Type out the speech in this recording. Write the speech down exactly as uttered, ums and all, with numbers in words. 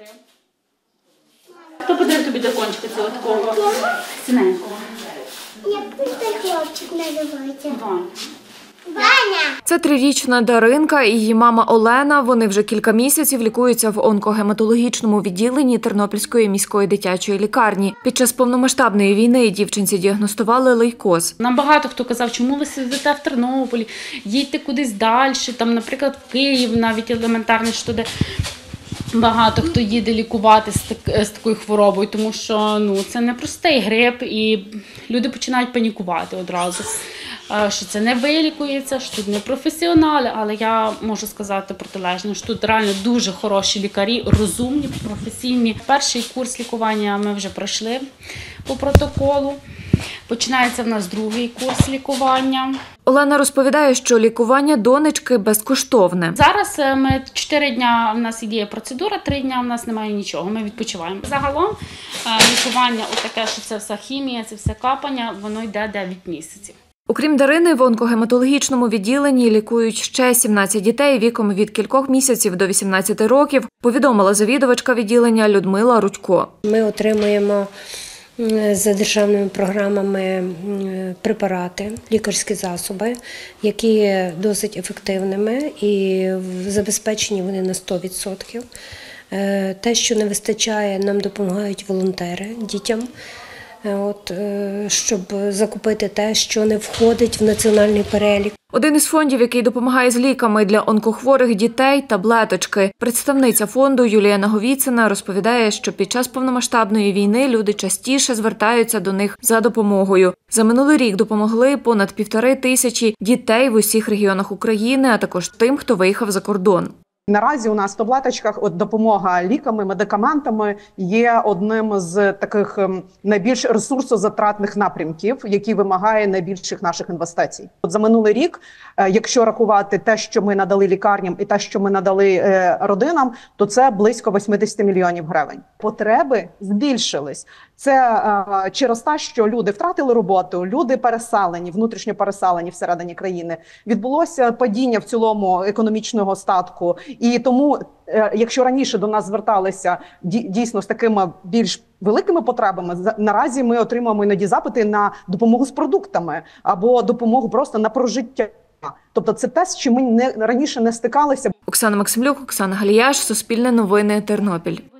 Хто подарив тобі дракончика цього такого синенького? Як той хлопчик називається? Ваня. Ваня! Це трирічна Даринка і її мама Олена. Вони вже кілька місяців лікуються в онкогематологічному відділенні Тернопільської міської дитячої лікарні. Під час повномасштабної війни дівчинці діагностували лейкоз. Нам багато хто казав, чому ви сидите в Тернополі, їдьте кудись далі, там, наприклад, в Київ, навіть елементарно, що де багато хто їде лікувати з, так, з такою хворобою, тому що ну, це не простий грип і люди починають панікувати одразу. Що це не вилікується, що тут не професіонали, але я можу сказати протилежно, що тут реально дуже хороші лікарі, розумні, професійні. Перший курс лікування ми вже пройшли по протоколу. Починається в нас другий курс лікування. Олена розповідає, що лікування донечки безкоштовне. Зараз ми чотири дня в нас є процедура, три дня в нас немає нічого, ми відпочиваємо. Загалом лікування, отаке, що це все хімія, це все капання, воно йде дев'ять місяців. Окрім Дарини, в онкогематологічному відділенні лікують ще сімнадцять дітей віком від кількох місяців до вісімнадцяти років, повідомила завідувачка відділення Людмила Рудько. Ми отримуємо за державними програмами препарати, лікарські засоби, які є досить ефективними і забезпечені вони на сто відсотків. Те, що не вистачає, нам допомагають волонтери дітям. От, щоб закупити те, що не входить в національний перелік. Один із фондів, який допомагає з ліками для онкохворих дітей – таблеточки. Представниця фонду Юлія Наговіцина розповідає, що під час повномасштабної війни люди частіше звертаються до них за допомогою. За минулий рік допомогли понад півтори тисячі дітей в усіх регіонах України, а також тим, хто виїхав за кордон. Наразі у нас в таблеточках от допомога ліками, медикаментами є одним з таких найбільш ресурсозатратних напрямків, який вимагає найбільших наших інвестицій. От за минулий рік, якщо рахувати те, що ми надали лікарням і те, що ми надали родинам, то це близько вісімдесят мільйонів гривень. Потреби збільшились. Це е, через те, що люди втратили роботу, люди переселені, внутрішньо переселені всередині країни. Відбулося падіння в цілому економічного статку. І тому, е, якщо раніше до нас зверталися дійсно з такими більш великими потребами, наразі ми отримуємо іноді запити на допомогу з продуктами або допомогу просто на прожиття. Тобто це те, з чим ми не, раніше не стикалися. Оксана Максимлюк, Оксана Галіяш, Суспільне новини, Тернопіль.